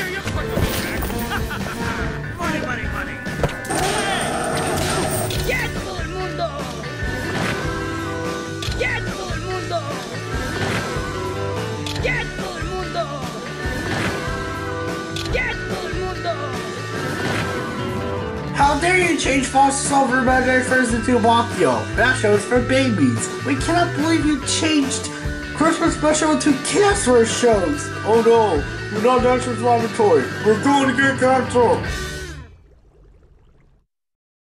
Money, money, money. ¡Ya todo el mundo! ¡Ya todo el mundo! ¡Ya todo el mundo! ¡Ya todo el mundo! How dare you change Foster's Over Imaginary Friends into Wakio? That show is for babies. We cannot believe you changed Christmas special into Casper shows. Oh no, we're not National Laboratory. We're going to get canceled.